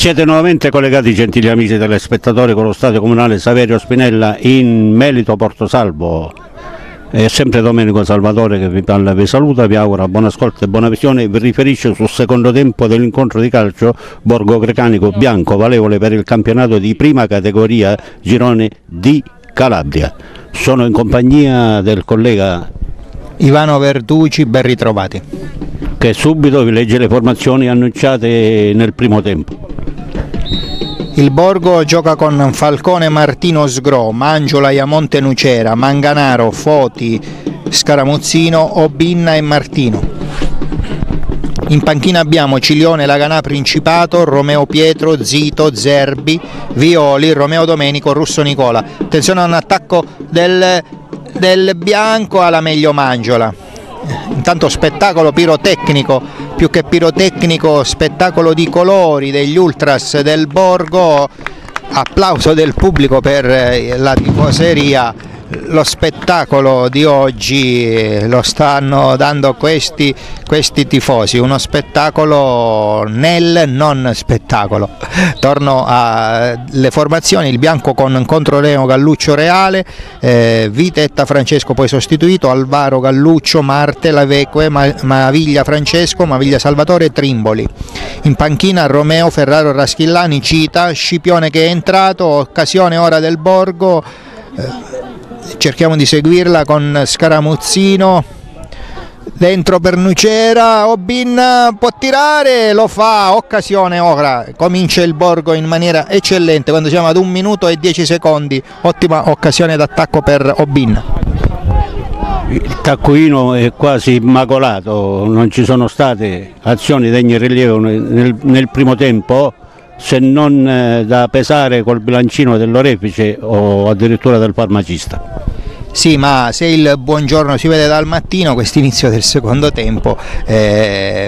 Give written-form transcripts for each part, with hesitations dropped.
Siete nuovamente collegati, gentili amici telespettatori, con lo Stadio Comunale Saverio Spinella in Melito Portosalvo. È sempre Domenico Salvatore che vi parla, vi saluta, vi augura buon ascolto e buona visione. Vi riferisce sul secondo tempo dell'incontro di calcio Borgo Grecanico Bianco, valevole per il campionato di prima categoria girone di Calabria. Sono in compagnia del collega Ivano Verducci, ben ritrovati, che subito vi legge le formazioni annunciate nel primo tempo. Il Borgo gioca con Falcone, Martino, Sgro, Mangiola, Iamonte, Nucera, Manganaro, Foti, Scaramuzzino, Obinna e Martino. In panchina abbiamo Ciglione, Laganà, Principato, Romeo Pietro, Zito, Zerbi, Violi, Romeo Domenico, Russo Nicola. Attenzione a un attacco del Bianco alla meglio Mangiola. Intanto spettacolo pirotecnico, più che pirotecnico, spettacolo di colori degli ultras del Borgo, applauso del pubblico per la tifoseria. Lo spettacolo di oggi lo stanno dando questi tifosi, uno spettacolo nel non spettacolo. Torno alle formazioni: il Bianco con Controleo, Galluccio, Reale, Vitetta, Francesco poi sostituito, Alvaro, Galluccio, Marte, Laveque, Maviglia, Francesco, Maviglia, Salvatore, Trimboli. In panchina Romeo, Ferraro, Raschillani, Cita, Scipione che è entrato, occasione ora del Borgo. Cerchiamo di seguirla con Scaramuzzino, dentro per Nucera, Obinna può tirare, lo fa, occasione ora, comincia il Borgo in maniera eccellente quando siamo ad 1 minuto e 10 secondi, ottima occasione d'attacco per Obinna. Il taccuino è quasi immacolato, non ci sono state azioni degne rilievo nel primo tempo, se non da pesare col bilancino dell'orefice o addirittura del farmacista. Sì, ma se il buongiorno si vede dal mattino, quest'inizio del secondo tempo è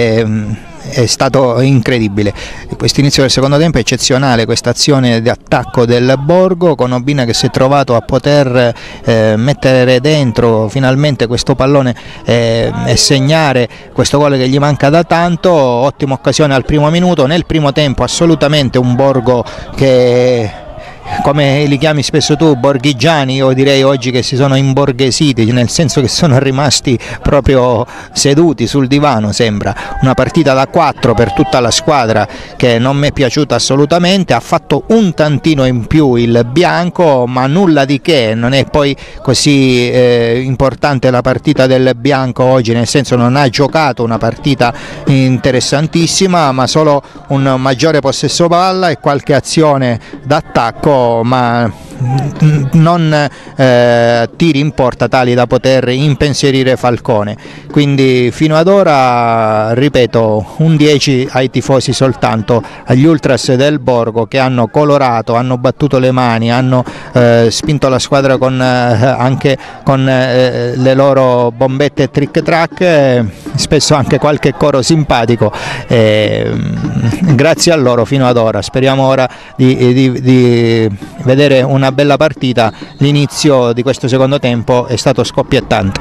stato incredibile. Quest'inizio del secondo tempo è eccezionale, questa azione di attacco del Borgo con Obinna che si è trovato a poter mettere dentro finalmente questo pallone e segnare questo gol che gli manca da tanto. Ottima occasione al primo minuto. Nel primo tempo assolutamente un Borgo che, come li chiami spesso tu, borghigiani, io direi oggi che si sono imborghesiti, nel senso che sono rimasti proprio seduti sul divano. Sembra una partita da 4 per tutta la squadra che non mi è piaciuta assolutamente. Ha fatto un tantino in più il Bianco, ma nulla di che. Non è poi così importante la partita del Bianco oggi, nel senso non ha giocato una partita interessantissima, ma solo un maggiore possesso palla e qualche azione d'attacco, ma non tiri in porta tali da poter impensierire Falcone. Quindi fino ad ora, ripeto, un 10 ai tifosi soltanto, agli ultras del Borgo che hanno colorato, hanno battuto le mani, hanno spinto la squadra anche con le loro bombette trick track, spesso anche qualche coro simpatico. Grazie a loro fino ad ora. Speriamo ora di vedere una bella partita. L'inizio di questo secondo tempo è stato scoppiettante.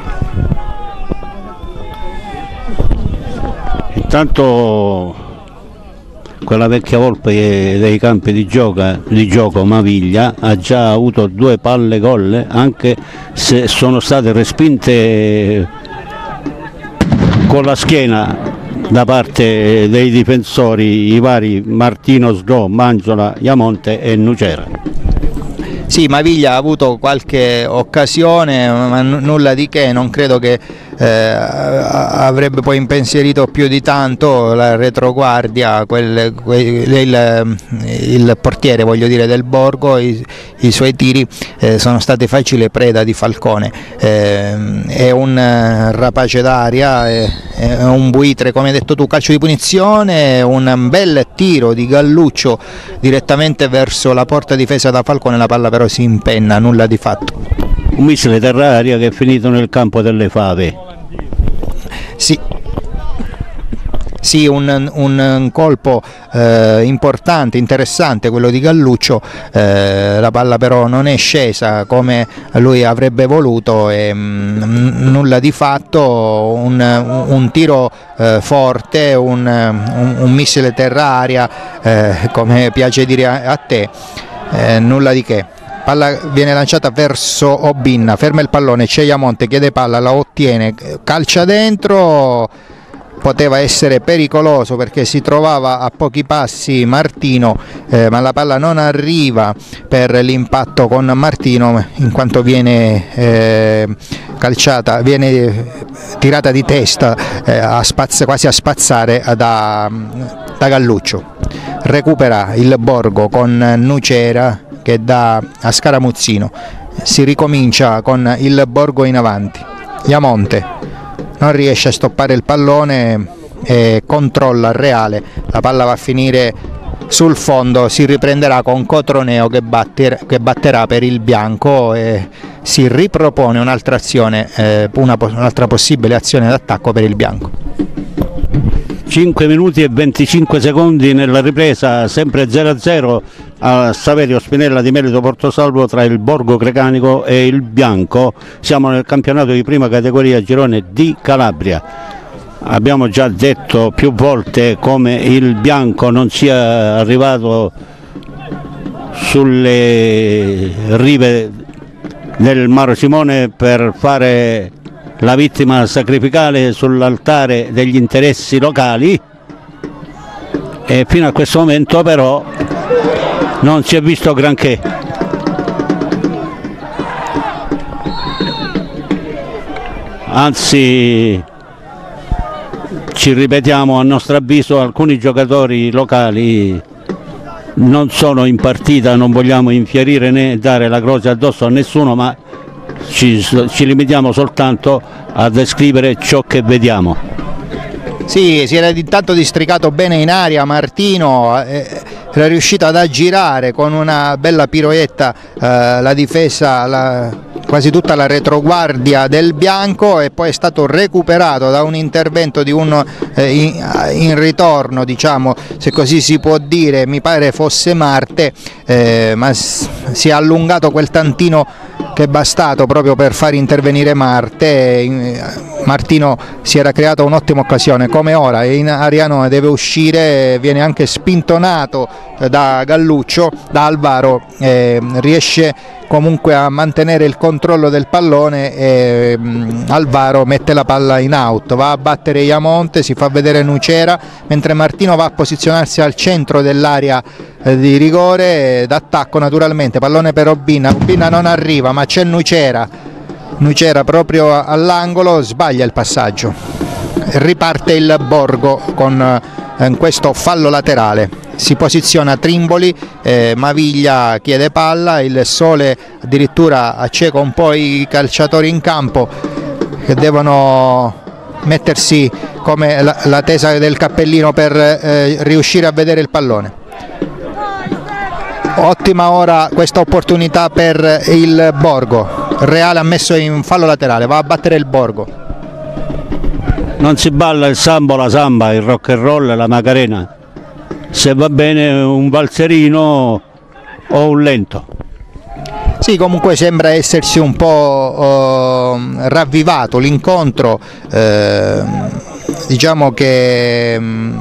Intanto quella vecchia volpe dei campi di gioco Maviglia ha già avuto 2 palle gol, anche se sono state respinte con la schiena da parte dei difensori, i vari Martino, Sgro, Mangiola, Iamonte e Nucera. Sì, Maviglia ha avuto qualche occasione, ma nulla di che. Non credo che avrebbe poi impensierito più di tanto la retroguardia, il portiere, voglio dire, del Borgo. I suoi tiri sono stati facile preda di Falcone. È un rapace d'aria, è un buitre, come hai detto tu. Calcio di punizione, un bel tiro di Galluccio direttamente verso la porta difesa da Falcone, la palla però si impenna, nulla di fatto. Un missile terra-aria che è finito nel campo delle fave. Sì, Sì, un colpo importante, interessante quello di Galluccio, la palla però non è scesa come lui avrebbe voluto e nulla di fatto, un tiro forte, un missile terra-aria, come piace dire a te, nulla di che. Palla viene lanciata verso Obinna, ferma il pallone, Cegliamonte chiede palla, la ottiene, calcia dentro. Poteva essere pericoloso perché si trovava a pochi passi Martino, ma la palla non arriva per l'impatto con Martino, in quanto viene calciata, viene tirata di testa quasi a spazzare da Galluccio. Recupera il Borgo con Nucera che dà a Scaramuzzino, si ricomincia con il Borgo in avanti. Iamonte non riesce a stoppare il pallone e controlla il Reale, la palla va a finire sul fondo, si riprenderà con Cotroneo che batterà per il bianco e si ripropone un'altra azione, un'altra possibile azione d'attacco per il bianco. 5 minuti e 25 secondi nella ripresa, sempre 0-0 a Saverio Spinella di Melito Portosalvo tra il Borgo Crecanico e il Bianco. Siamo nel campionato di prima categoria girone di Calabria. Abbiamo già detto più volte come il Bianco non sia arrivato sulle rive del Maro Simone per fare la vittima sacrificale sull'altare degli interessi locali, e fino a questo momento però non si è visto granché. Anzi, ci ripetiamo, a nostro avviso alcuni giocatori locali non sono in partita, non vogliamo infierire né dare la croce addosso a nessuno, ma ci limitiamo soltanto a descrivere ciò che vediamo. Sì, si era intanto districato bene in aria Martino, era riuscito ad aggirare con una bella piroetta la difesa, quasi tutta la retroguardia del Bianco, e poi è stato recuperato da un intervento di uno in ritorno, diciamo, se così si può dire, mi pare fosse Marte, ma si è allungato quel tantino che è bastato proprio per far intervenire Marte. Martino si era creata un'ottima occasione, come ora Ariano deve uscire, viene anche spintonato da Galluccio, da Alvaro, riesce comunque a mantenere il controllo del pallone e Alvaro mette la palla in out, va a battere Iamonte, si fa vedere Nucera, mentre Martino va a posizionarsi al centro dell'area di rigore d'attacco, naturalmente pallone per Obinna non arriva, ma c'è Nucera proprio all'angolo, sbaglia il passaggio, riparte il Borgo con questo fallo laterale, si posiziona Trimboli, Maviglia chiede palla, il Sole addirittura acceca un po' i calciatori in campo che devono mettersi come la tesa del cappellino per riuscire a vedere il pallone. Ottima ora questa opportunità per il Borgo, Reale ha messo in fallo laterale, va a battere il Borgo. Non si balla il sambo, la samba, il rock and roll, la macarena, se va bene un valzerino o un lento. Sì, comunque sembra essersi un po' ravvivato l'incontro, diciamo che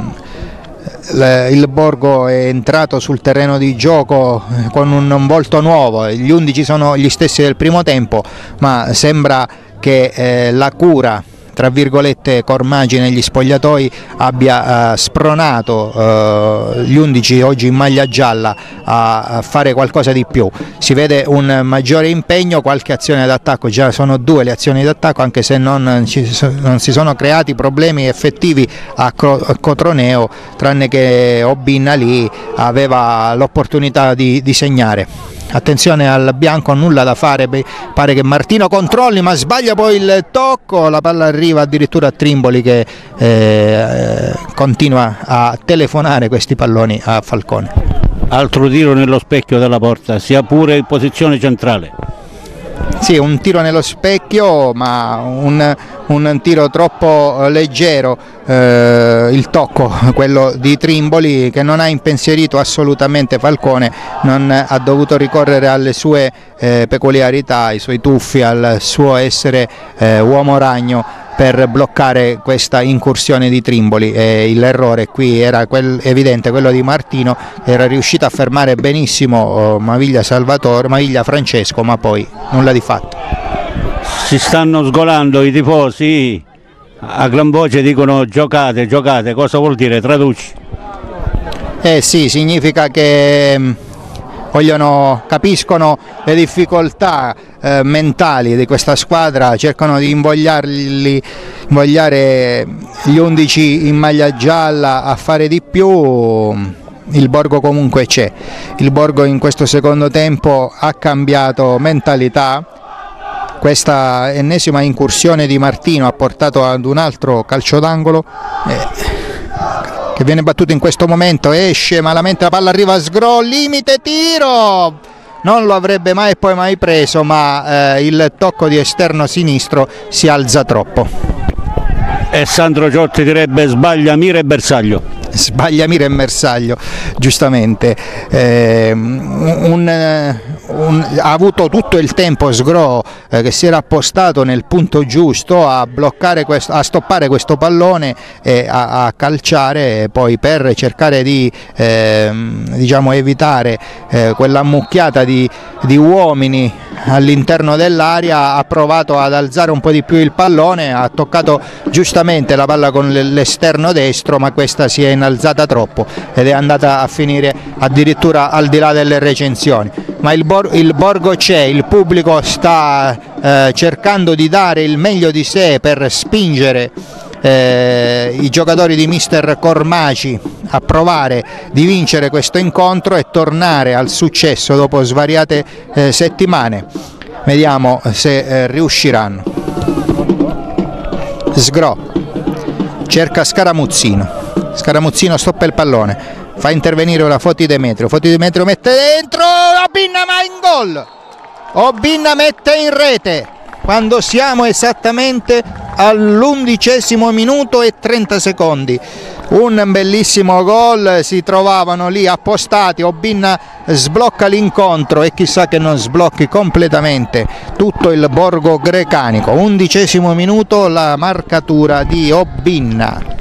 il Borgo è entrato sul terreno di gioco con un volto nuovo, gli 11 sono gli stessi del primo tempo, ma sembra che la cura, tra virgolette, Cormaggi negli spogliatoi abbia spronato gli 11 oggi in maglia gialla a fare qualcosa di più. Si vede un maggiore impegno, qualche azione d'attacco, già sono 2 le azioni d'attacco, anche se non si sono creati problemi effettivi a Cotroneo, tranne che Obinna lì aveva l'opportunità di segnare. Attenzione al Bianco, nulla da fare, pare che Martino controlli ma sbaglia poi il tocco, la palla arriva addirittura a Trimboli che continua a telefonare questi palloni a Falcone. Altro tiro nello specchio della porta, sia pure in posizione centrale. Sì, un tiro nello specchio, ma un tiro troppo leggero, il tocco, quello di Trimboli, che non ha impensierito assolutamente Falcone, non ha dovuto ricorrere alle sue peculiarità, ai suoi tuffi, al suo essere uomo ragno per bloccare questa incursione di Trimboli, e l'errore qui era evidente, quello di Martino, era riuscito a fermare benissimo Maviglia Francesco, ma poi nulla di fatto. Si stanno sgolando i tifosi, a gran voce dicono giocate, giocate, cosa vuol dire? Traduci. Sì, significa che capiscono le difficoltà mentali di questa squadra, cercano di invogliare gli 11 in maglia gialla a fare di più. Il Borgo comunque c'è, il Borgo in questo secondo tempo ha cambiato mentalità. Questa ennesima incursione di Martino ha portato ad un altro calcio d'angolo che viene battuto in questo momento, esce malamente, la palla arriva a Sgro, limite tiro, non lo avrebbe mai preso, ma il tocco di esterno sinistro si alza troppo. E Sandro Ciotti direbbe sbaglia mira e bersaglio. Sbaglia mira e bersaglio, giustamente. Ha avuto tutto il tempo Sgro, che si era appostato nel punto giusto a stoppare questo pallone e a calciare, poi per cercare di evitare quell'ammucchiata di uomini all'interno dell'area. Ha provato ad alzare un po' di più il pallone, ha toccato giustamente la palla con l'esterno destro, ma questa si è innalzata troppo ed è andata a finire addirittura al di là delle recensioni. Ma il Borgo c'è, il pubblico sta cercando di dare il meglio di sé per spingere i giocatori di mister Cormaci a provare di vincere questo incontro e tornare al successo dopo svariate settimane. Vediamo se riusciranno. Sgro cerca Scaramuzzino stoppa il pallone, fa intervenire ora Foti Demetrio mette dentro, Obinna ma in gol, Obinna mette in rete quando siamo esattamente all'11° minuto e 30 secondi. Un bellissimo gol, si trovavano lì appostati, Obinna sblocca l'incontro e chissà che non sblocchi completamente tutto il Borgo Grecanico. 11° minuto, la marcatura di Obinna.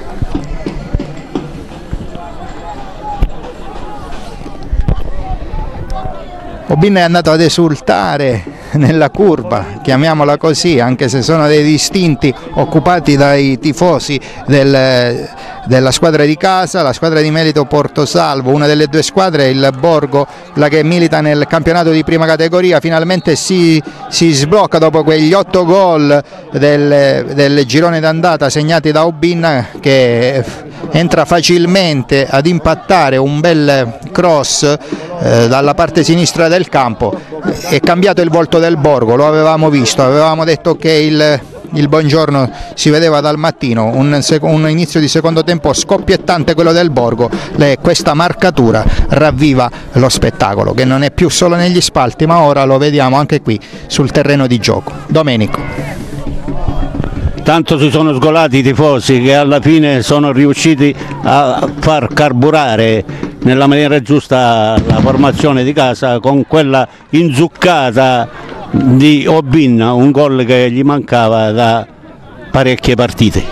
Obinna è andato ad esultare nella curva, chiamiamola così, anche se sono dei distinti occupati dai tifosi della squadra di casa, la squadra di Melito Portosalvo. Una delle due squadre, il Borgo, la che milita nel campionato di prima categoria, finalmente si sblocca dopo quegli 8 gol del girone d'andata segnati da Obinna, che entra facilmente ad impattare un bel cross dalla parte sinistra del campo. È cambiato il volto del Borgo, lo avevamo visto, avevamo detto che il buongiorno si vedeva dal mattino, un inizio di secondo tempo scoppiettante quello del Borgo. Questa marcatura ravviva lo spettacolo, che non è più solo negli spalti, ma ora lo vediamo anche qui sul terreno di gioco. Domenico. Tanto si sono sgolati i tifosi che alla fine sono riusciti a far carburare nella maniera giusta la formazione di casa con quella inzuccata di Obinna, un gol che gli mancava da parecchie partite.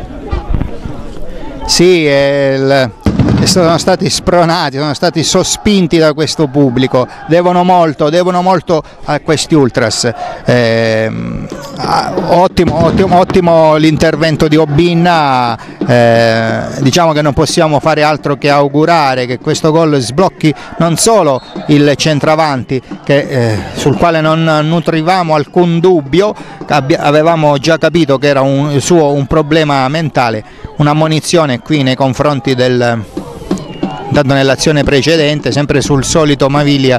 Sì, sono stati spronati, sono stati sospinti da questo pubblico, devono molto a questi ultras. Ottimo l'intervento di Obinna, diciamo che non possiamo fare altro che augurare che questo gol sblocchi non solo il centravanti, sul quale non nutrivamo alcun dubbio, avevamo già capito che era un problema mentale, un'ammonizione qui nei confronti tanto nell'azione precedente, sempre sul solito Maviglia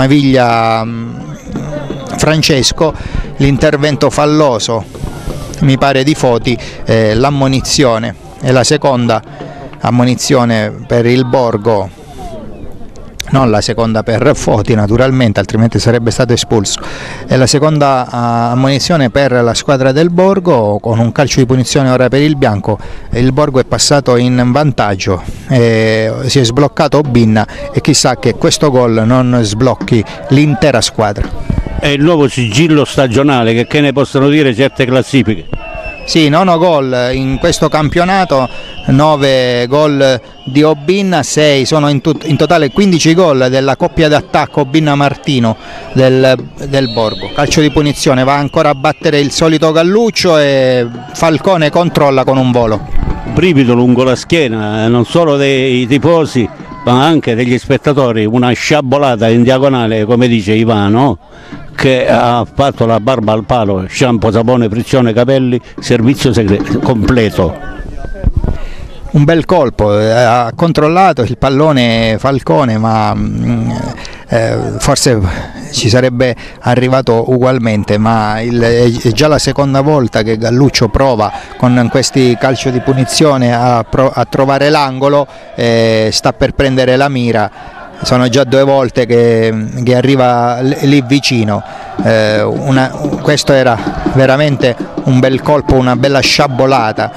Francesco, l'intervento falloso, mi pare di Foti, l'ammonizione è la seconda ammonizione per il Borgo non la seconda per Foti naturalmente, altrimenti sarebbe stato espulso, e la seconda ammonizione per la squadra del Borgo, con un calcio di punizione ora per il bianco. Il Borgo è passato in vantaggio, si è sbloccato Obinna e chissà che questo gol non sblocchi l'intera squadra. È il nuovo sigillo stagionale, che ne possono dire certe classifiche? Sì, 9 gol in questo campionato, 9 gol di Obinna, 6 sono in totale 15 gol della coppia d'attacco Obinna-Martino del Borgo. Calcio di punizione, va ancora a battere il solito Galluccio e Falcone controlla con un volo. Brivido lungo la schiena, non solo dei tifosi ma anche degli spettatori, una sciabolata in diagonale, come dice Ivano, che ha fatto la barba al palo, shampoo, sapone, frizione, capelli, servizio segreto completo. Un bel colpo, ha controllato il pallone Falcone, ma forse ci sarebbe arrivato ugualmente, ma è già la seconda volta che Galluccio prova con questi calci di punizione a trovare l'angolo, sta per prendere la mira. Sono già 2 volte che arriva lì vicino. Questo era veramente un bel colpo, una bella sciabolata,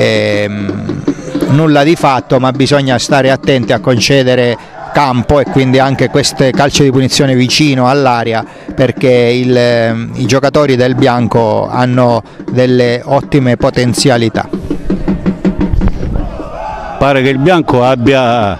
nulla di fatto, ma bisogna stare attenti a concedere campo e quindi anche queste calci di punizione vicino all'area, perché i giocatori del bianco hanno delle ottime potenzialità. Pare che il bianco abbia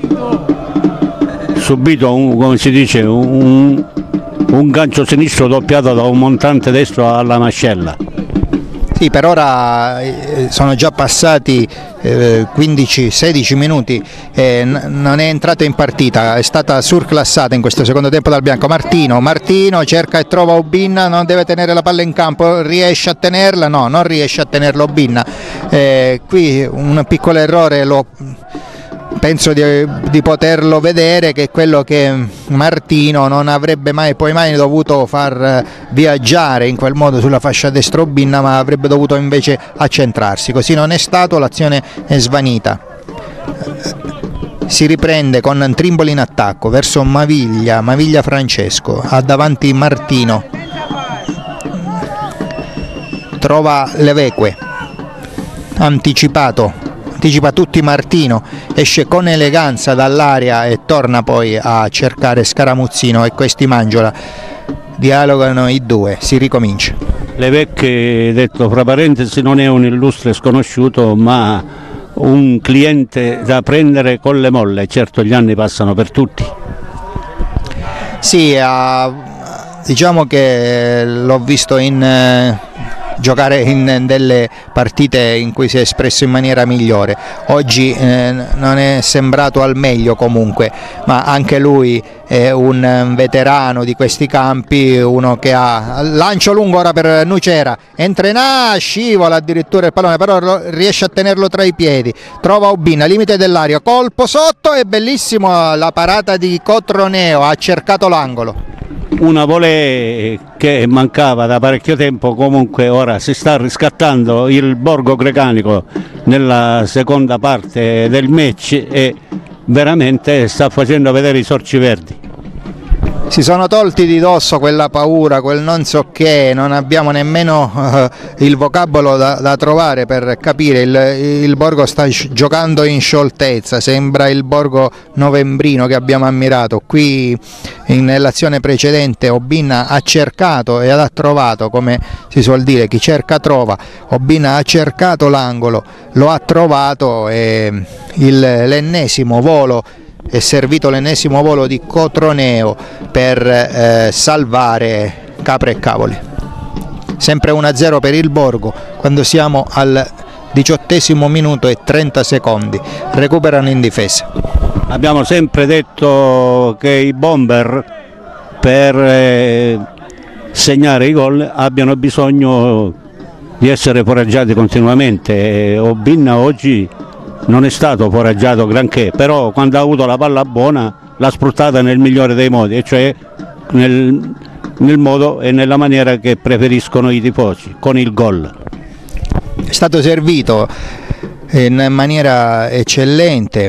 subito come si dice, un gancio sinistro doppiato da un montante destro alla mascella. Sì, per ora sono già passati 15-16 minuti, non è entrato in partita, è stata surclassata in questo secondo tempo dal bianco. Martino cerca e trova Obinna, non deve tenere la palla in campo, riesce a tenerla? No, non riesce a tenerla Obinna. Qui un piccolo errore penso di poterlo vedere, che è quello che Martino non avrebbe mai dovuto far viaggiare in quel modo sulla fascia destra Obinna, ma avrebbe dovuto invece accentrarsi. Così non è stato, l'azione è svanita. Si riprende con Trimboli in attacco verso Maviglia Francesco, ha davanti Martino, trova Leveque, anticipa tutti Martino, esce con eleganza dall'area e torna poi a cercare Scaramuzzino e questi Mangiola, dialogano i due, si ricomincia. Leveque, detto fra parentesi, non è un illustre sconosciuto ma un cliente da prendere con le molle, certo gli anni passano per tutti. Sì, diciamo che l'ho visto giocare in delle partite in cui si è espresso in maniera migliore. Oggi non è sembrato al meglio comunque, ma anche lui è un veterano di questi campi, uno che ha lancio lungo ora per Nucera, entra in scivola addirittura il pallone, però riesce a tenerlo tra i piedi, trova Obinna, limite dell'area, colpo sotto, e bellissimo la parata di Cotroneo, ha cercato l'angolo. Una volée che mancava da parecchio tempo, comunque ora si sta riscattando il Borgo Grecanico nella seconda parte del match e veramente sta facendo vedere i sorci verdi. Si sono tolti di dosso quella paura, quel non so che, non abbiamo nemmeno il vocabolo da trovare per capire, il Borgo sta giocando in scioltezza, sembra il Borgo novembrino che abbiamo ammirato. Qui nell'azione precedente Obinna ha cercato e ha trovato, come si suol dire, chi cerca trova. Obinna ha cercato l'angolo, lo ha trovato e l'ennesimo volo è servito, l'ennesimo volo di Cotroneo per salvare capre e cavoli. Sempre 1-0 per il Borgo quando siamo al 18° minuto e 30 secondi, recuperano in difesa. Abbiamo sempre detto che i bomber per segnare i gol abbiano bisogno di essere foraggiati continuamente. Obinna oggi non è stato foraggiato granché, però quando ha avuto la palla buona l'ha sfruttata nel migliore dei modi, e cioè nel modo e nella maniera che preferiscono i tifosi, con il gol. È stato servito in maniera eccellente,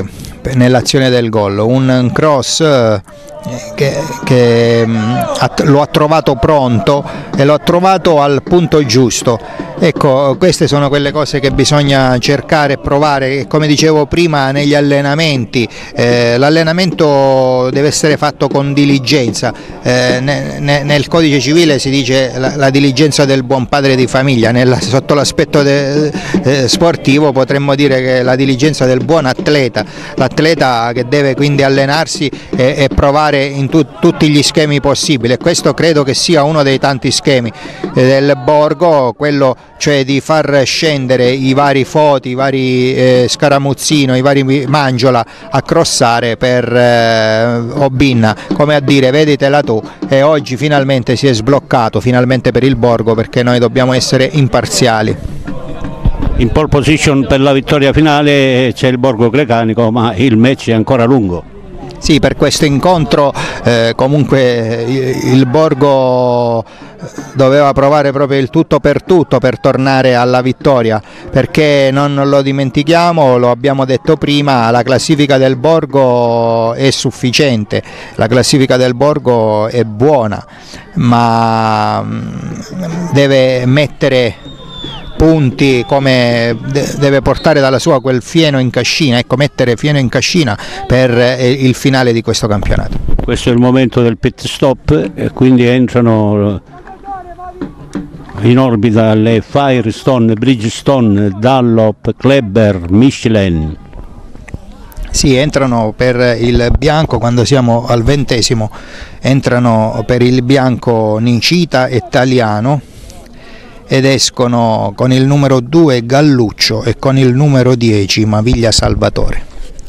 nell'azione del gol, un cross che lo ha trovato pronto e lo ha trovato al punto giusto. Ecco, queste sono quelle cose che bisogna cercare e provare, come dicevo prima, negli allenamenti. L'allenamento deve essere fatto con diligenza, nel codice civile si dice la diligenza del buon padre di famiglia, sotto l'aspetto sportivo potremmo dire che la diligenza del buon atleta, l'atleta che deve quindi allenarsi e provare in tutti gli schemi possibili, e questo credo che sia uno dei tanti schemi del Borgo, quello cioè di far scendere i vari Foti, i vari Scaramuzzino, i vari Mangiola a crossare per Obinna, come a dire veditela tu, e oggi finalmente si è sbloccato, finalmente per il Borgo, perché noi dobbiamo essere imparziali. In pole position per la vittoria finale c'è il Borgo Grecanico, ma il match è ancora lungo. Sì, per questo incontro comunque il Borgo doveva provare proprio il tutto per tornare alla vittoria, perché non lo dimentichiamo, lo abbiamo detto prima, la classifica del Borgo è sufficiente, la classifica del Borgo è buona, ma deve mettere punti, come deve portare dalla sua quel fieno in cascina, ecco, mettere fieno in cascina per il finale di questo campionato. Questo è il momento del pit stop e quindi entrano in orbita le Firestone, Bridgestone, Dunlop, Kleber, Michelin. Sì, entrano per il bianco, quando siamo al 20°, entrano per il bianco Nicita e Italiano, ed escono con il numero 2 Galluccio e con il numero 10 Maviglia Salvatore.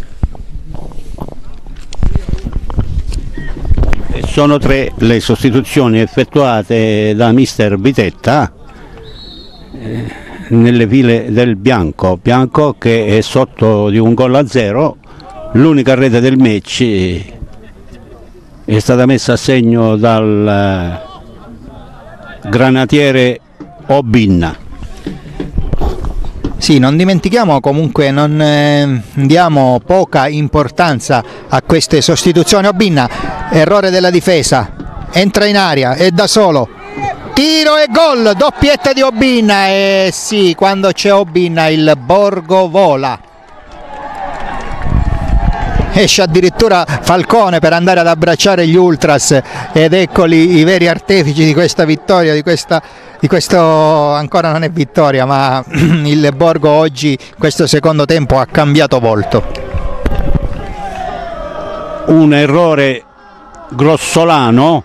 Sono 3 le sostituzioni effettuate da mister Vitetta nelle file del Bianco che è sotto di 1-0, l'unica rete del match è stata messa a segno dal granatiere Obinna. Sì, non dimentichiamo comunque, non diamo poca importanza a queste sostituzioni. Obinna, errore della difesa, entra in aria, è da solo, tiro e gol, doppietta di Obinna, e sì, quando c'è Obinna il Borgo vola. Esce addirittura Falcone per andare ad abbracciare gli ultras, ed eccoli i veri artefici di questa vittoria, di questo ancora non è vittoria, ma il Borgo oggi, questo secondo tempo, ha cambiato volto. Un errore grossolano,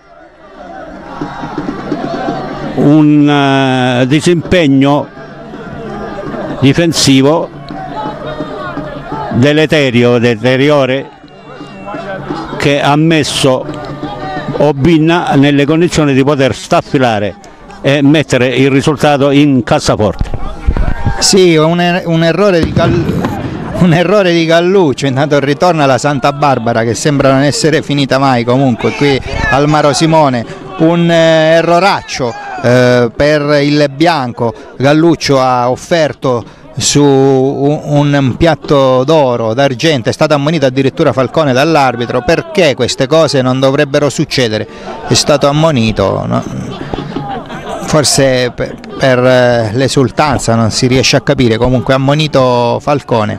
un disimpegno difensivo deteriore che ha messo Obinna nelle condizioni di poter staffilare e mettere il risultato in cassaforte. Sì, un errore di Galluccio, intanto ritorna alla Santa Barbara, che sembra non essere finita mai comunque qui al Maro Simone, un erroraccio per il bianco. Galluccio ha offerto su un piatto d'oro, d'argento, è stato ammonito addirittura Falcone dall'arbitro, perché queste cose non dovrebbero succedere, è stato ammonito, no? Forse per l'esultanza, non si riesce a capire, comunque ammonito Falcone.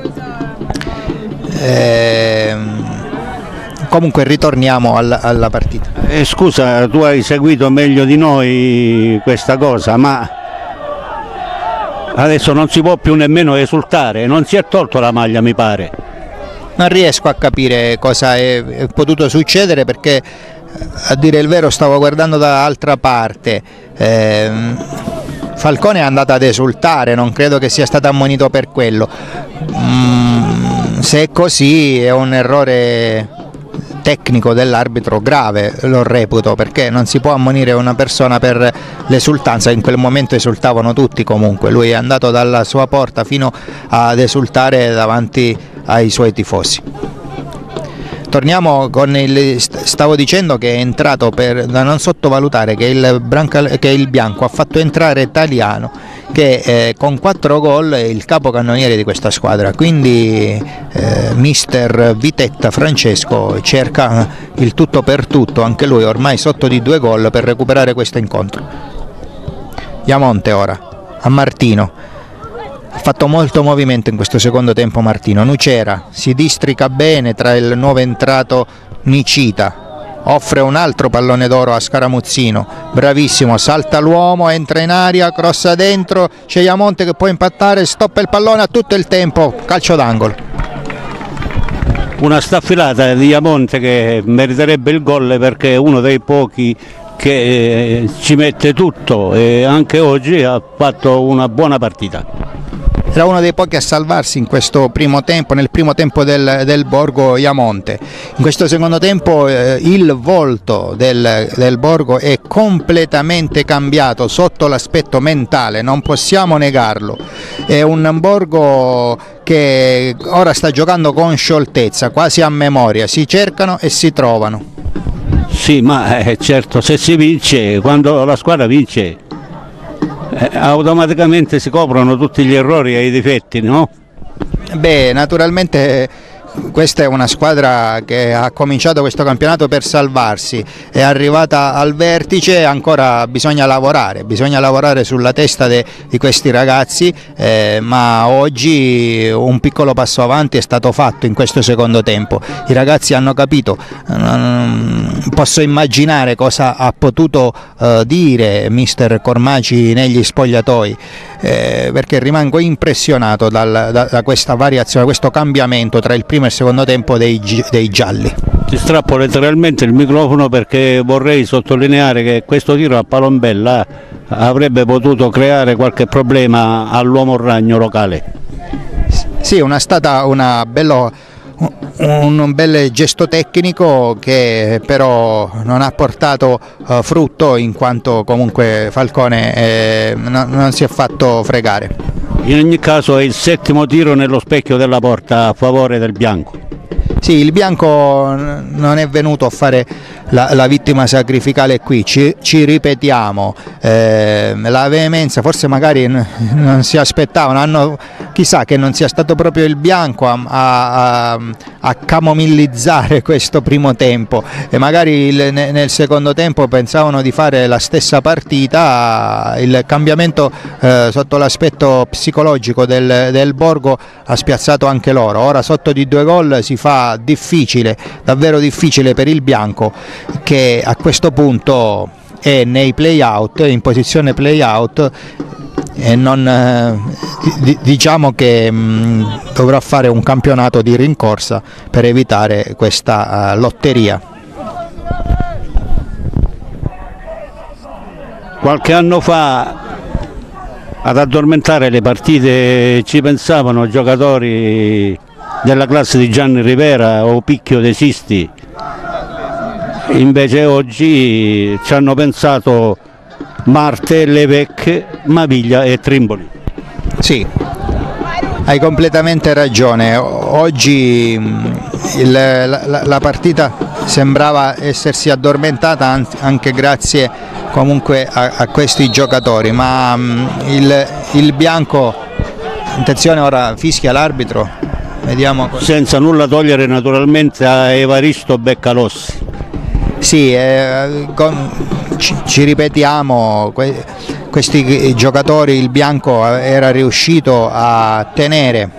Comunque ritorniamo alla partita. Scusa, tu hai seguito meglio di noi questa cosa, ma adesso non si può più nemmeno esultare, non si è tolto la maglia, mi pare. Non riesco a capire cosa è potuto succedere, perché a dire il vero stavo guardando da altra parte. Falcone è andato ad esultare, non credo che sia stato ammonito per quello. Se è così è un errore tecnico dell'arbitro grave, lo reputo, perché non si può ammonire una persona per l'esultanza. In quel momento esultavano tutti, comunque lui è andato dalla sua porta fino ad esultare davanti ai suoi tifosi. Torniamo con stavo dicendo che è entrato, da non sottovalutare che il bianco ha fatto entrare Italiano. che con 4 gol è il capocannoniere di questa squadra, quindi mister Vitetta Francesco cerca il tutto per tutto, anche lui ormai sotto di 2 gol, per recuperare questo incontro. Iamonte ora a Martino, ha fatto molto movimento in questo secondo tempo Martino. Nucera si districa bene tra il nuovo entrato Nicita, offre un altro pallone d'oro a Scaramuzzino, bravissimo, salta l'uomo, entra in aria, crossa dentro, c'è Iamonte che può impattare, stoppa il pallone a tutto il tempo, calcio d'angolo. Una staffilata di Iamonte che meriterebbe il gol, perché è uno dei pochi che ci mette tutto e anche oggi ha fatto una buona partita. Era uno dei pochi a salvarsi in questo primo tempo, nel primo tempo del Borgo Iamonte. In questo secondo tempo il volto del Borgo è completamente cambiato sotto l'aspetto mentale, non possiamo negarlo. È un Borgo che ora sta giocando con scioltezza, quasi a memoria, si cercano e si trovano. Sì, ma certo, se si vince, quando la squadra vince, automaticamente si coprono tutti gli errori e i difetti, no? Beh, naturalmente questa è una squadra che ha cominciato questo campionato per salvarsi, è arrivata al vertice, ancora bisogna lavorare sulla testa di questi ragazzi, ma oggi un piccolo passo avanti è stato fatto in questo secondo tempo. I ragazzi hanno capito, posso immaginare cosa ha potuto dire mister Cormaci negli spogliatoi, perché rimango impressionato da questa variazione, questo cambiamento tra il primo e il secondo tempo dei gialli. Ti strappo letteralmente il microfono perché vorrei sottolineare che questo tiro a palombella avrebbe potuto creare qualche problema all'uomo ragno locale. Sì, è stata un bel gesto tecnico che però non ha portato frutto, in quanto comunque Falcone non si è fatto fregare. In ogni caso è il 7° tiro nello specchio della porta a favore del bianco. Sì, il bianco non è venuto a fare la vittima sacrificale qui, ci ripetiamo, la veemenza forse magari non si aspettavano, chissà che non sia stato proprio il bianco a camomillizzare questo primo tempo, e magari nel secondo tempo pensavano di fare la stessa partita. Il cambiamento sotto l'aspetto psicologico del Borgo ha spiazzato anche loro. Ora sotto di 2 gol si fa difficile, davvero difficile per il bianco, che a questo punto è nei play-out, in posizione play-out, e diciamo che dovrà fare un campionato di rincorsa per evitare questa lotteria. Qualche anno fa ad addormentare le partite ci pensavano giocatori della classe di Gianni Rivera o Picchio De Sisti, invece oggi ci hanno pensato Marte, Levec, Maviglia e Trimboli. Sì, hai completamente ragione. Oggi la partita sembrava essersi addormentata anche grazie comunque a questi giocatori, ma il bianco, attenzione, ora fischia l'arbitro, vediamo. Senza nulla togliere naturalmente a Evaristo Beccalossi. Sì, ci ripetiamo, questi giocatori il bianco era riuscito a tenere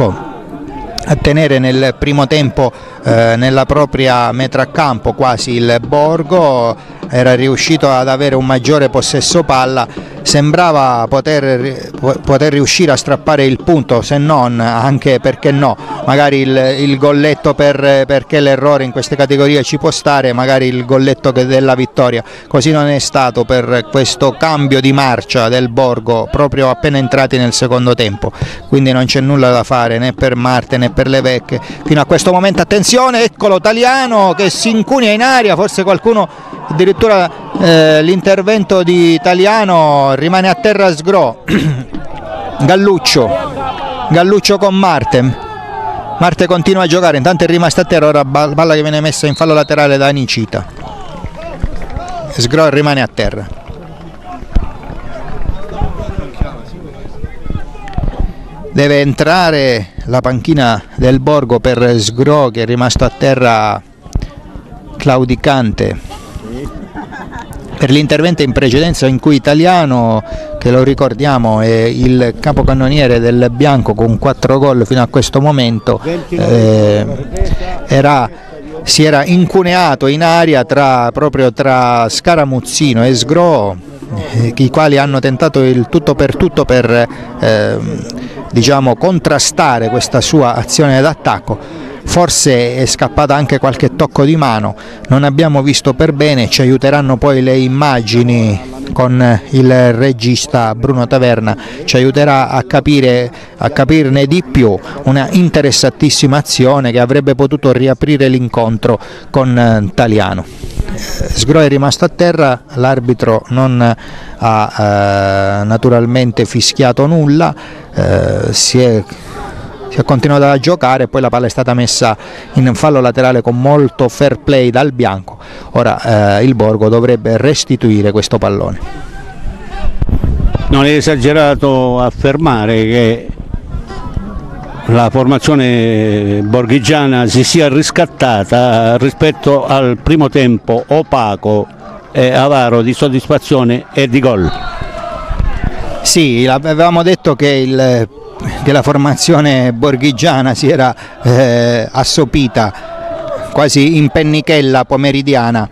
nel primo tempo nella propria metà campo quasi il Borgo, era riuscito ad avere un maggiore possesso palla, sembrava poter riuscire a strappare il punto, se non anche, perché no, magari il golletto, perché l'errore in queste categorie ci può stare, magari il golletto della vittoria. Così non è stato per questo cambio di marcia del Borgo proprio appena entrati nel secondo tempo, quindi non c'è nulla da fare né per Marte né per le Vecche fino a questo momento. Attenzione, eccolo Taliano che si incunia in aria, forse qualcuno, addirittura l'intervento di Taliano, rimane a terra Sgro. Galluccio con Marte continua a giocare, intanto è rimasta a terra, ora palla che viene messa in fallo laterale da Nicita. Sgro rimane a terra. deve entrare la panchina del Borgo per Sgro, che è rimasto a terra claudicante per l'intervento in precedenza, in cui Italiano, che lo ricordiamo è il capocannoniere del bianco con 4 gol fino a questo momento, si era incuneato in aria proprio tra Scaramuzzino e Sgro, i quali hanno tentato il tutto per diciamo, contrastare questa sua azione d'attacco. Forse è scappata anche qualche tocco di mano, non abbiamo visto per bene, ci aiuteranno poi le immagini con il regista Bruno Taverna, ci aiuterà a capirne di più. Una interessantissima azione che avrebbe potuto riaprire l'incontro con Taliano. Sgro è rimasto a terra, l'arbitro non ha naturalmente fischiato nulla, si è continuato a giocare, poi la palla è stata messa in fallo laterale con molto fair play dal bianco. Ora il Borgo dovrebbe restituire questo pallone. Non è esagerato affermare che la formazione borghigiana si sia riscattata rispetto al primo tempo opaco e avaro di soddisfazione e di gol. Sì, avevamo detto che la formazione borghigiana si era assopita quasi in pennichella pomeridiana,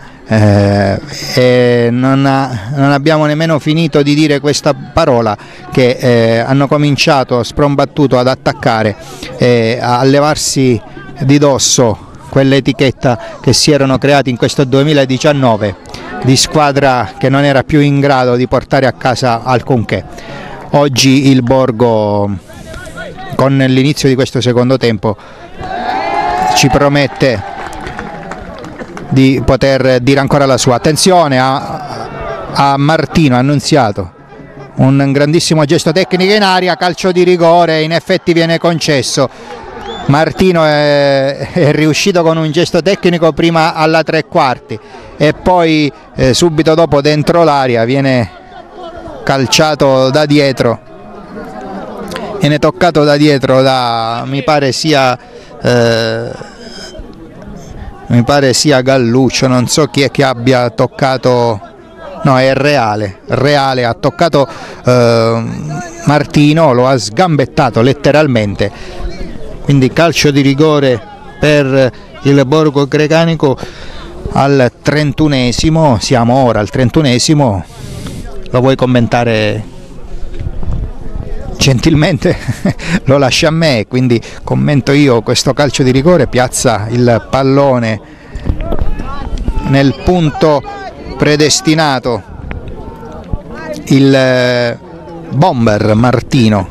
e non abbiamo nemmeno finito di dire questa parola che hanno cominciato sprombattuto ad attaccare, a levarsi di dosso quell'etichetta che si erano creati in questo 2019 di squadra che non era più in grado di portare a casa alcunché. Oggi il Borgo, con l'inizio di questo secondo tempo, ci promette di poter dire ancora la sua. Attenzione a Martino, Annunziato, un grandissimo gesto tecnico in aria, calcio di rigore, in effetti viene concesso. Martino è riuscito con un gesto tecnico prima alla 3/4 e poi subito dopo dentro l'aria viene calciato da dietro, viene toccato da dietro da, mi pare sia Galluccio, non so chi è che abbia toccato, no, è Reale ha toccato Martino, lo ha sgambettato letteralmente, quindi calcio di rigore per il Borgo Grecanico al 31esimo, siamo ora al 31esimo. Lo vuoi commentare gentilmente? Lo lascia a me, quindi commento io questo calcio di rigore. Piazza il pallone nel punto predestinato il bomber Martino.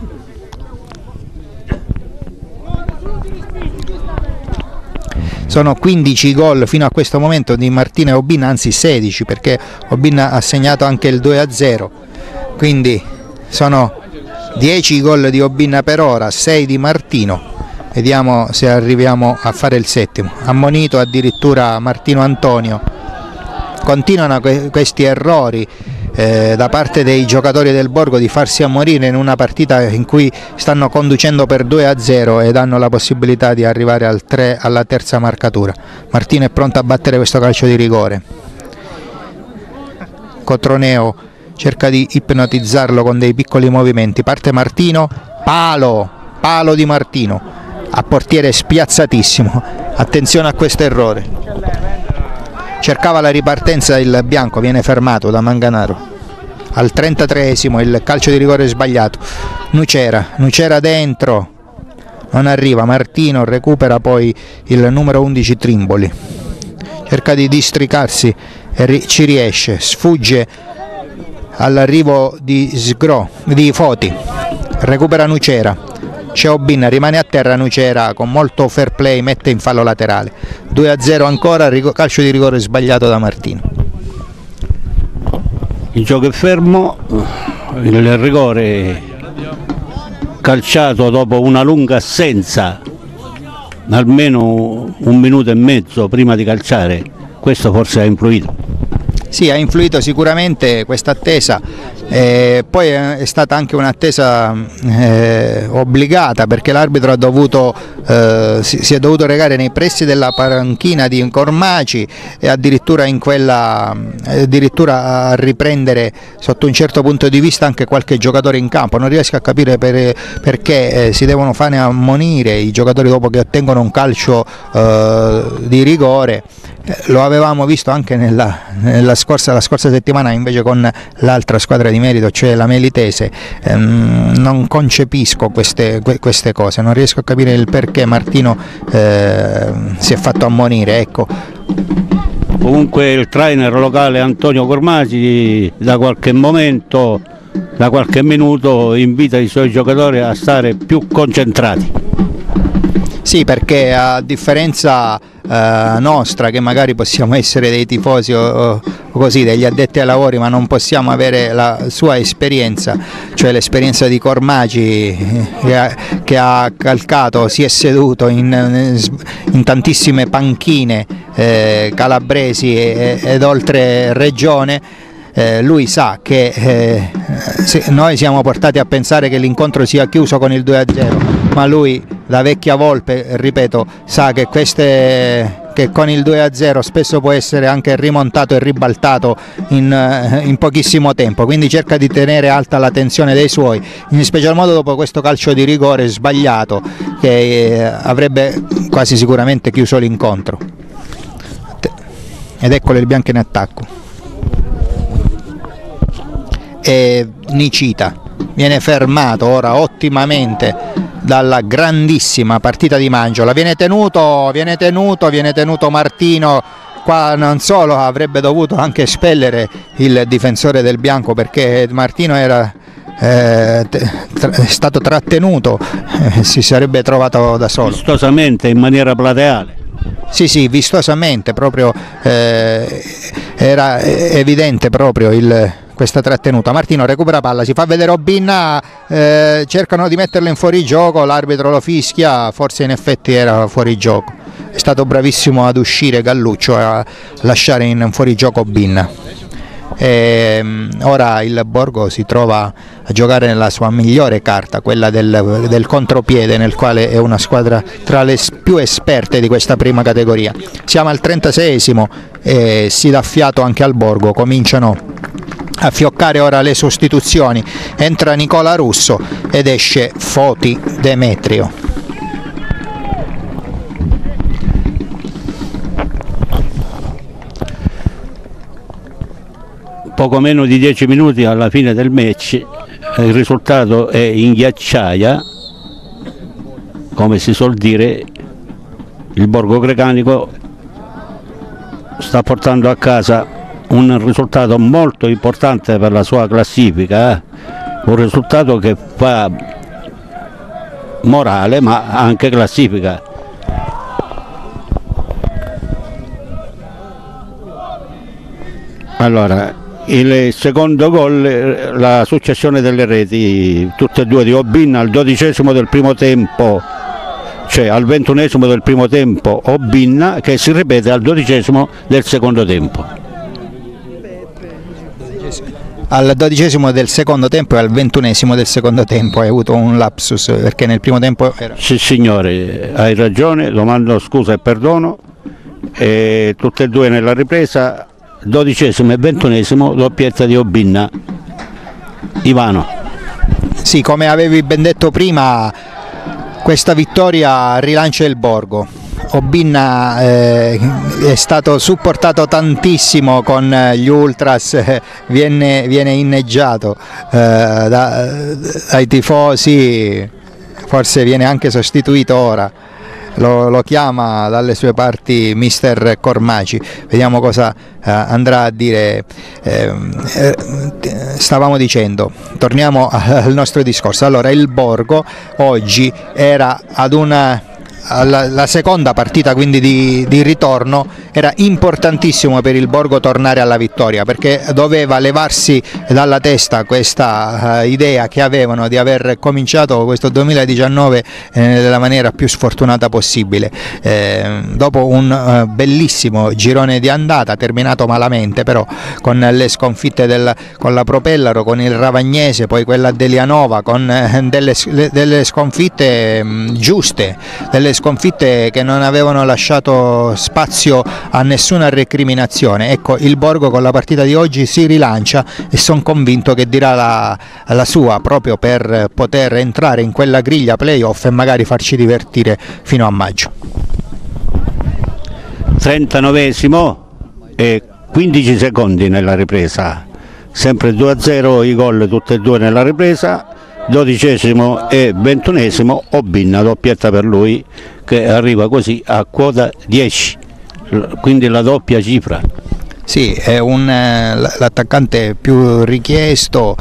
Sono 15 gol fino a questo momento di Martino e Obin, anzi 16, perché Obin ha segnato anche il 2-0, quindi sono 10 gol di Obin per ora, 6 di Martino. Vediamo se arriviamo a fare il settimo. Ammonito addirittura Martino Antonio. Continuano questi errori da parte dei giocatori del Borgo di farsi ammonire in una partita in cui stanno conducendo per 2-0 ed hanno la possibilità di arrivare alla terza marcatura. Martino è pronto a battere questo calcio di rigore. Cotroneo cerca di ipnotizzarlo con dei piccoli movimenti. Parte Martino, palo di Martino, a portiere spiazzatissimo. Attenzione a questo errore. Cercava la ripartenza il bianco, viene fermato da Manganaro. Al 33esimo il calcio di rigore sbagliato. Nucera dentro, non arriva. Martino recupera poi il numero 11 Trimboli, cerca di districarsi e ci riesce, sfugge all'arrivo di Foti, recupera Nucera. C'è Obin, rimane a terra Nucera con molto fair play, mette in fallo laterale. 2-0 ancora, calcio di rigore sbagliato da Martino. Il gioco è fermo, il rigore calciato dopo una lunga assenza, almeno 1 minuto e mezzo prima di calciare, questo forse ha influito. Sì, ha influito sicuramente questa attesa, poi è stata anche un'attesa obbligata, perché l'arbitro ha dovuto, si è dovuto recare nei pressi della panchina di Cormaci e addirittura a riprendere sotto un certo punto di vista anche qualche giocatore in campo. Non riesco a capire perché si devono fare ammonire i giocatori dopo che ottengono un calcio di rigore. Lo avevamo visto anche la scorsa settimana invece con l'altra squadra di merito, cioè la Melitese. Non concepisco queste cose, non riesco a capire il perché Martino si è fatto ammonire, ecco. Comunque il trainer locale Antonio Cormasi da qualche minuto invita i suoi giocatori a stare più concentrati. Sì, perché a differenza nostra, che magari possiamo essere dei tifosi o così, degli addetti ai lavori, ma non possiamo avere la sua esperienza, cioè l'esperienza di Cormaci, che ha calcato, si è seduto in tantissime panchine calabresi ed oltre regione. Lui sa che noi siamo portati a pensare che l'incontro sia chiuso con il 2-0, ma lui, da vecchia volpe, ripeto, sa che con il 2-0 spesso può essere anche rimontato e ribaltato in pochissimo tempo, quindi cerca di tenere alta la tensione dei suoi, in special modo dopo questo calcio di rigore sbagliato che avrebbe quasi sicuramente chiuso l'incontro. Ed eccolo il bianco in attacco. E Nicita viene fermato ora ottimamente dalla grandissima partita di Mangiola, viene tenuto Martino. Qua non solo avrebbe dovuto anche espellere il difensore del bianco, perché Martino era stato trattenuto, si sarebbe trovato da solo vistosamente, in maniera plateale. Sì, vistosamente, proprio era evidente proprio questa trattenuta. Martino recupera palla, si fa vedere Obinna, cercano di metterlo in fuorigioco, l'arbitro lo fischia, forse in effetti era fuorigioco. È stato bravissimo ad uscire Galluccio, a lasciare in fuorigioco Obinna. Ora il Borgo si trova a giocare nella sua migliore carta, quella del contropiede, nel quale è una squadra tra le più esperte di questa prima categoria. Siamo al 36esimo e si dà fiato anche al Borgo, cominciano a fioccare ora le sostituzioni. Entra Nicola Russo ed esce Foti Demetrio. Poco meno di 10 minuti alla fine del match, il risultato è in ghiacciaia, come si suol dire. Il Borgo Grecanico sta portando a casa un risultato molto importante per la sua classifica, un risultato che fa morale ma anche classifica. Allora, il secondo gol, la successione delle reti, tutte e due di Obinna al 12esimo del primo tempo, cioè al 21esimo del primo tempo Obinna, che si ripete al 12esimo del secondo tempo. Al 12esimo del secondo tempo e al 21esimo del secondo tempo hai avuto un lapsus, perché nel primo tempo era... Sì signore, hai ragione, domando scusa e perdono, e tutte e due nella ripresa, 12esimo e 21esimo, doppietta di Obinna. Ivano. Sì, come avevi ben detto prima, questa vittoria rilancia il Borgo. Obinna è stato supportato tantissimo con gli ultras, viene inneggiato dai tifosi, forse viene anche sostituito ora. Lo chiama dalle sue parti mister Cormaci, vediamo cosa andrà a dire. Stavamo dicendo, torniamo al nostro discorso. Allora, il Borgo oggi era ad la seconda partita quindi di ritorno era importantissimo per il Borgo tornare alla vittoria, perché doveva levarsi dalla testa questa idea che avevano di aver cominciato questo 2019 nella maniera più sfortunata possibile, dopo un bellissimo girone di andata terminato malamente, però con le sconfitte con la Propellaro, con il Ravagnese, poi quella dell'Ianova, con delle sconfitte giuste, delle sconfitte che non avevano lasciato spazio a nessuna recriminazione. Ecco, il Borgo con la partita di oggi si rilancia e sono convinto che dirà la sua, proprio per poter entrare in quella griglia playoff e magari farci divertire fino a maggio. 39esimo e 15 secondi nella ripresa, sempre 2-0 i gol tutti e due nella ripresa. 12esimo e 21esimo Obinna, doppietta per lui, che arriva così a quota 10, quindi la doppia cifra. Sì, è l'attaccante più richiesto,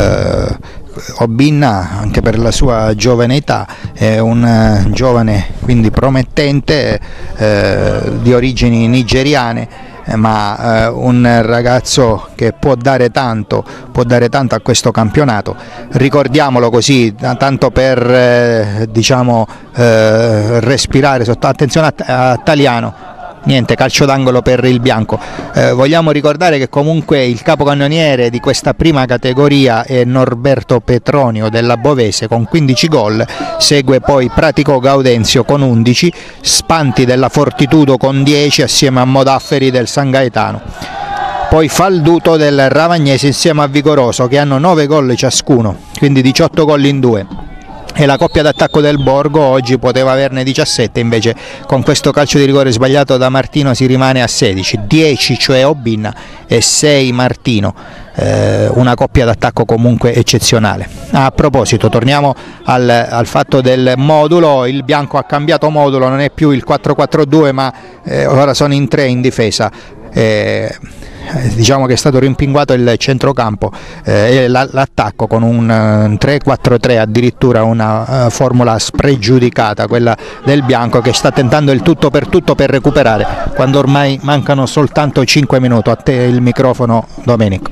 Obinna, anche per la sua giovane età, è un giovane quindi promettente, di origini nigeriane, ma un ragazzo che può dare tanto a questo campionato. Ricordiamolo così, tanto per respirare sotto attenzione a Taliano. Niente, calcio d'angolo per il bianco. Vogliamo ricordare che comunque il capocannoniere di questa prima categoria è Norberto Petronio della Bovese con 15 gol, segue poi Pratico Gaudenzio con 11, Spanti della Fortitudo con 10 assieme a Modafferi del San Gaetano. Poi Falduto del Ravagnese insieme a Vigoroso, che hanno 9 gol ciascuno, quindi 18 gol in due. E la coppia d'attacco del Borgo oggi poteva averne 17, invece con questo calcio di rigore sbagliato da Martino si rimane a 16, 10 cioè Obinna e 6 Martino, una coppia d'attacco comunque eccezionale. A proposito, torniamo al fatto del modulo. Il bianco ha cambiato modulo, non è più il 4-4-2 ma ora sono in 3 in difesa. Diciamo che è stato rimpinguato il centrocampo e l'attacco con un 3-4-3, addirittura una formula spregiudicata, quella del bianco, che sta tentando il tutto per recuperare quando ormai mancano soltanto 5 minuti. A te il microfono, Domenico.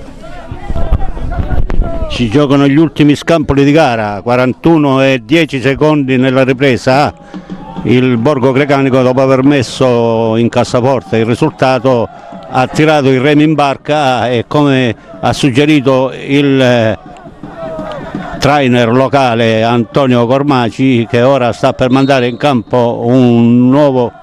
Si giocano gli ultimi scampoli di gara, 41 e 10 secondi nella ripresa. Il Borgo Grecanico, dopo aver messo in cassaforte il risultato, ha tirato il remo in barca e, come ha suggerito il trainer locale Antonio Cormaci, che ora sta per mandare in campo un nuovo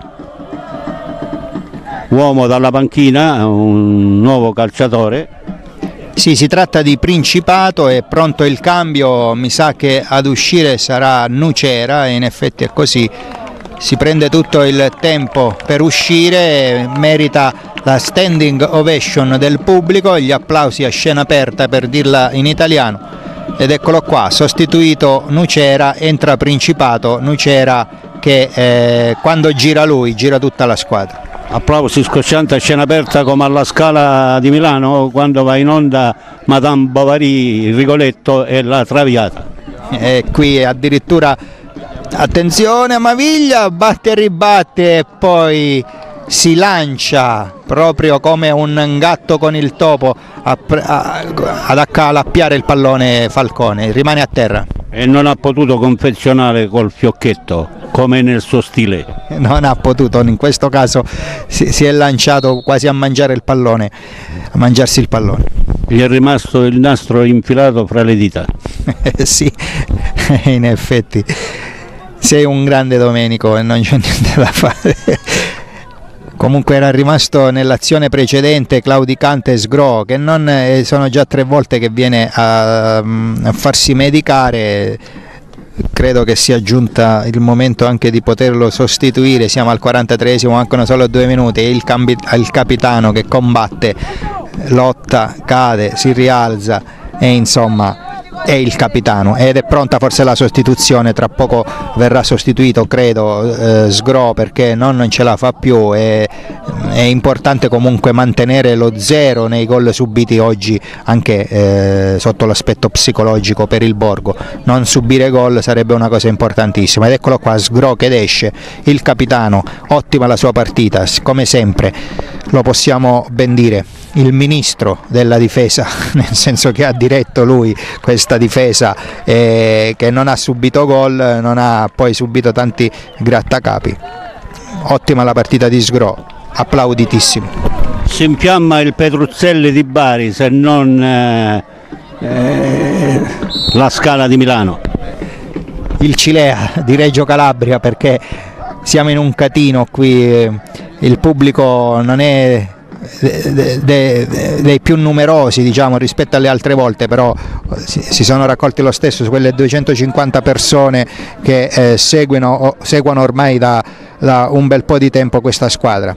uomo dalla panchina, un nuovo calciatore. Sì, si tratta di Principato, è pronto il cambio, mi sa che ad uscire sarà Nucera e in effetti è così. Si prende tutto il tempo per uscire, merita la standing ovation del pubblico, gli applausi a scena aperta per dirla in italiano, ed eccolo qua, sostituito Nucera, entra Principato, Nucera che quando gira lui gira tutta la squadra. Applausi scoccianti a scena aperta come alla Scala di Milano quando va in onda Madame Bovary, il Rigoletto e la Traviata. E qui addirittura attenzione, Maviglia batte e ribatte e poi si lancia proprio come un gatto con il topo ad accalappiare il pallone Falcone, rimane a terra. E non ha potuto confezionare col fiocchetto come nel suo stile. Non ha potuto, in questo caso si è lanciato quasi a mangiare il pallone, a mangiarsi il pallone. Gli è rimasto il nastro infilato fra le dita. Sì, in effetti. Sei un grande, Domenico, e non c'è niente da fare. Comunque era rimasto nell'azione precedente Claudicante Sgro, che non sono già 3 volte che viene a farsi medicare. Credo che sia giunta il momento anche di poterlo sostituire. Siamo al 43esimo, mancano solo 2 minuti e il capitano che combatte, lotta, cade, si rialza e insomma è il capitano, ed è pronta forse la sostituzione. Tra poco verrà sostituito, credo, Sgro, perché non ce la fa più, è è importante comunque mantenere lo 0 nei gol subiti oggi, anche sotto l'aspetto psicologico per il Borgo. Non subire gol sarebbe una cosa importantissima, ed eccolo qua Sgro che esce, il capitano, ottima la sua partita, come sempre, lo possiamo ben dire, il ministro della difesa, nel senso che ha diretto lui questa difesa, che non ha subito gol, non ha poi subito tanti grattacapi. Ottima la partita di Sgro, applauditissimo. Si infiamma il Petruzzelli di Bari, se non la Scala di Milano. Il Cilea di Reggio Calabria, perché siamo in un catino qui, il pubblico non è dei più numerosi, diciamo, rispetto alle altre volte, però si sono raccolti lo stesso su quelle 250 persone che seguono ormai da un bel po' di tempo questa squadra.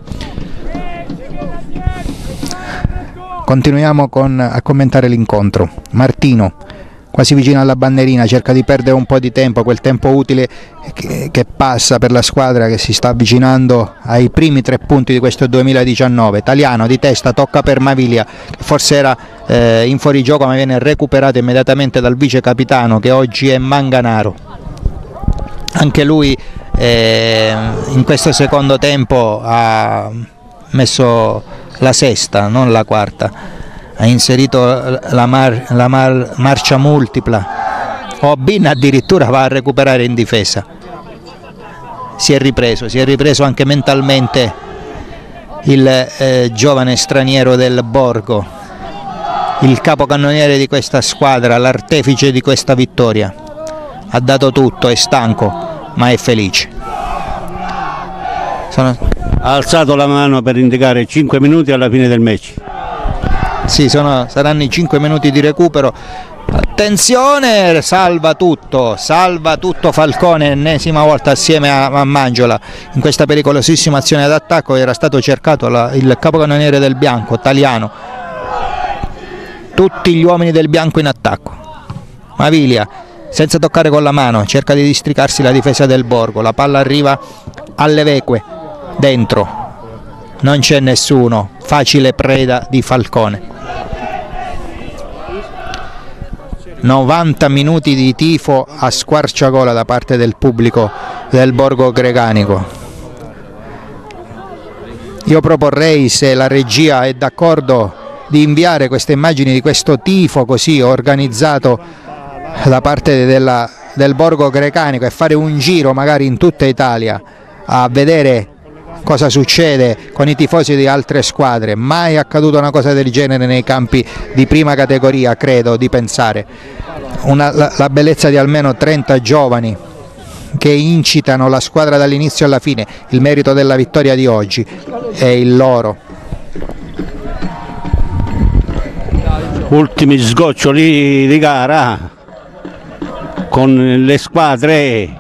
Continuiamo a commentare l'incontro. Martino, quasi vicino alla bandierina, cerca di perdere un po' di tempo, quel tempo utile che passa per la squadra che si sta avvicinando ai primi 3 punti di questo 2019. Taliano di testa, tocca per Mavilia, che forse era in fuorigioco, ma viene recuperato immediatamente dal vice capitano, che oggi è Manganaro. Anche lui in questo secondo tempo ha messo la sesta, non la quarta, ha inserito la marcia multipla. Obin addirittura va a recuperare in difesa. Si è ripreso anche mentalmente il giovane straniero del Borgo, il capocannoniere di questa squadra, l'artefice di questa vittoria. Ha dato tutto, è stanco, ma è felice. Ha alzato la mano per indicare 5 minuti alla fine del match. Sì, saranno i 5 minuti di recupero. Attenzione, salva tutto Falcone, ennesima volta assieme a Mangiola in questa pericolosissima azione d'attacco. Era stato cercato il capocannoniere del bianco, Taliano. Tutti gli uomini del bianco in attacco. Mavilia, senza toccare con la mano, cerca di districarsi la difesa del Borgo. La palla arriva alle Veque, dentro, non c'è nessuno, facile preda di Falcone. 90 minuti di tifo a squarciagola da parte del pubblico del Borgo Greganico. Io proporrei, se la regia è d'accordo, di inviare queste immagini di questo tifo così organizzato da parte del Borgo Greganico e fare un giro magari in tutta Italia a vedere cosa succede con i tifosi di altre squadre. Mai accaduto una cosa del genere nei campi di prima categoria, credo di pensare. La bellezza di almeno 30 giovani che incitano la squadra dall'inizio alla fine. Il merito della vittoria di oggi è il loro. Ultimi sgoccioli di gara con le squadre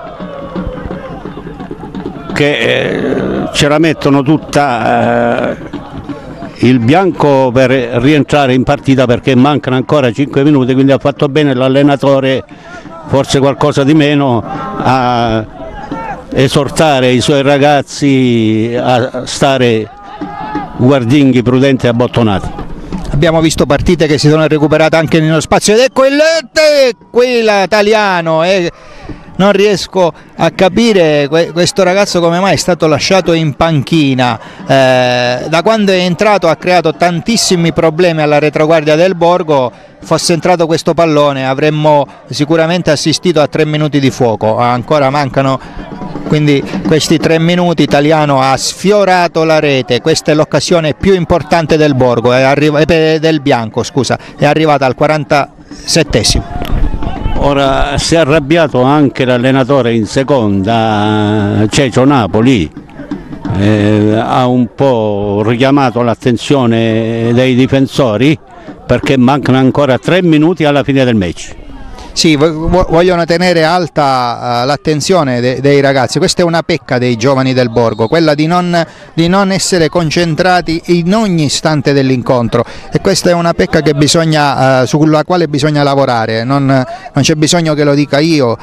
che ce la mettono tutta, il bianco per rientrare in partita, perché mancano ancora 5 minuti, quindi ha fatto bene l'allenatore, forse qualcosa di meno, a esortare i suoi ragazzi a stare guardinghi, prudenti e abbottonati. Abbiamo visto partite che si sono recuperate anche nello spazio, ed ecco qui l'italiano. Non riesco a capire questo ragazzo come mai è stato lasciato in panchina. Da quando è entrato ha creato tantissimi problemi alla retroguardia del Borgo. Fosse entrato questo pallone avremmo sicuramente assistito a 3 minuti di fuoco. Ancora mancano quindi questi 3 minuti. Italiano ha sfiorato la rete, questa è l'occasione più importante del Borgo, del bianco, scusa, è arrivata al 47esimo. Ora si è arrabbiato anche l'allenatore in seconda, Cecio Napoli, ha un po' richiamato l'attenzione dei difensori perché mancano ancora 3 minuti alla fine del match. Sì, vogliono tenere alta l'attenzione dei ragazzi. Questa è una pecca dei giovani del Borgo, quella di non essere concentrati in ogni istante dell'incontro, e questa è una pecca che sulla quale bisogna lavorare, non non c'è bisogno che lo dica io,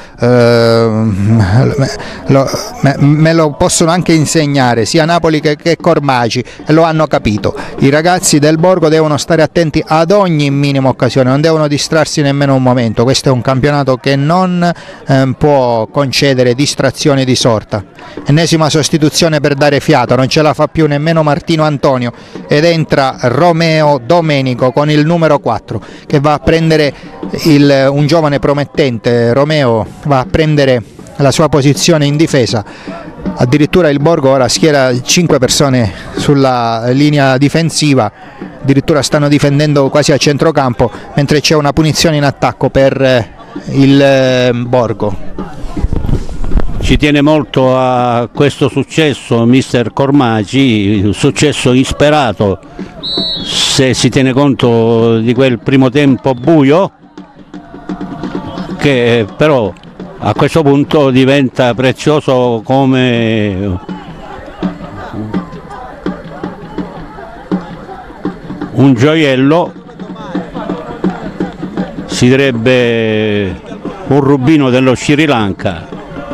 me lo possono anche insegnare sia Napoli che Cormaci, e lo hanno capito. I ragazzi del Borgo devono stare attenti ad ogni minima occasione, non devono distrarsi nemmeno un momento. Questo è un campionato che non può concedere distrazioni di sorta. Ennesima sostituzione per dare fiato, non ce la fa più nemmeno Martino Antonio ed entra Romeo Domenico con il numero 4 che va a prendere un giovane promettente. Romeo va a prendere la sua posizione in difesa. Addirittura il Borgo ora schiera 5 persone sulla linea difensiva, addirittura stanno difendendo quasi a centrocampo, mentre c'è una punizione in attacco per il Borgo. Ci tiene molto a questo successo mister Cormaci, successo insperato se si tiene conto di quel primo tempo buio, che però a questo punto diventa prezioso come un gioiello, si direbbe un rubino dello Sri Lanka.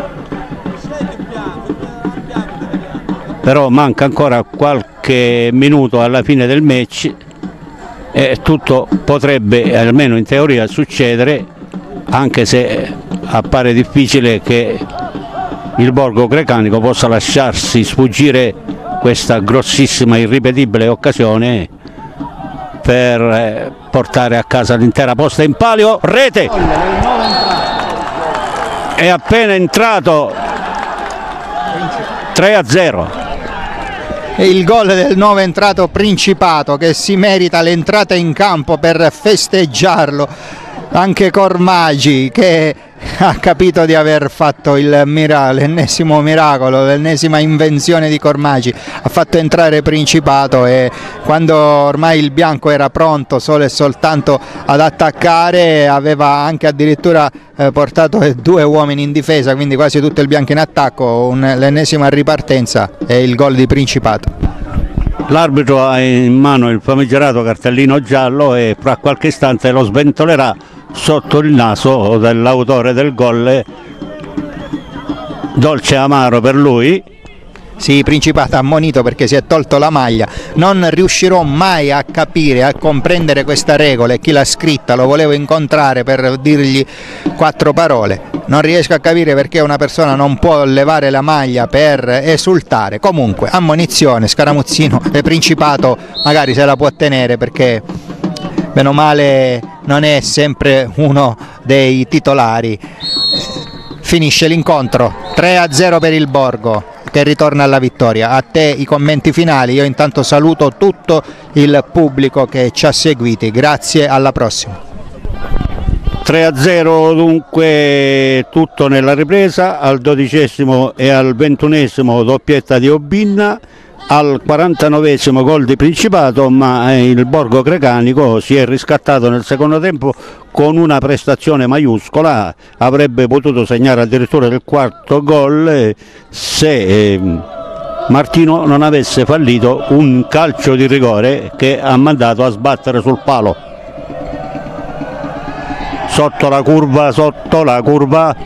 Però manca ancora qualche minuto alla fine del match e tutto potrebbe, almeno in teoria, succedere, anche se appare difficile che il Borgo Grecanico possa lasciarsi sfuggire questa grossissima, irripetibile occasione per portare a casa l'intera posta in palio. Rete! È appena entrato 3-0. E il gol del nuovo entrato Principato, che si merita l'entrata in campo per festeggiarlo. Anche Cormaci, che ha capito di aver fatto l'ennesimo miracolo, l'ennesima invenzione di Cormaci, ha fatto entrare Principato, e quando ormai il bianco era pronto solo e soltanto ad attaccare, aveva anche addirittura portato 2 uomini in difesa, quindi quasi tutto il bianco in attacco. L'ennesima ripartenza e il gol di Principato. L'arbitro ha in mano il famigerato cartellino giallo e fra qualche istante lo sventolerà sotto il naso dell'autore del gol. Dolce amaro per lui. Sì, Principato ammonito perché si è tolto la maglia. Non riuscirò mai a capire, a comprendere questa regola, e chi l'ha scritta lo volevo incontrare per dirgli 4 parole. Non riesco a capire perché una persona non può levare la maglia per esultare. Comunque, ammonizione, scaramuzzino, e Principato magari se la può tenere perché bene o male non è sempre uno dei titolari. Finisce l'incontro 3-0 per il Borgo, che ritorna alla vittoria. A te i commenti finali. Io intanto saluto tutto il pubblico che ci ha seguiti, grazie, alla prossima. 3-0 dunque tutto nella ripresa, al 12° e al 21° doppietta di Obinna, al 49° gol di Principato, ma il Borgo Grecanico si è riscattato nel secondo tempo con una prestazione maiuscola. Avrebbe potuto segnare addirittura il 4º gol se Martino non avesse fallito un calcio di rigore che ha mandato a sbattere sul palo. Sotto la curva,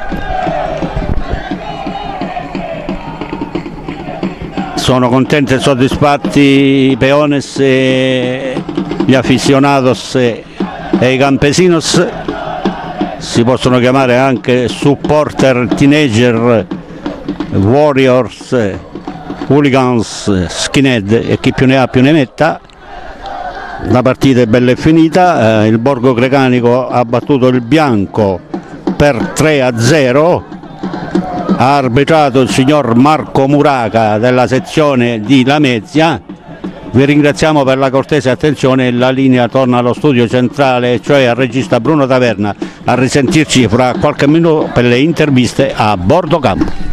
sono contenti e soddisfatti i peones e gli aficionados e i campesinos, si possono chiamare anche supporter, teenager, warriors, hooligans, skinhead e chi più ne ha più ne metta. La partita è bella e finita, il Borgo Grecanico ha battuto il bianco per 3-0, ha arbitrato il signor Marco Muraca della sezione di Lamezia. Vi ringraziamo per la cortese attenzione, la linea torna allo studio centrale, cioè al regista Bruno Taverna. A risentirci fra qualche minuto per le interviste a bordo campo.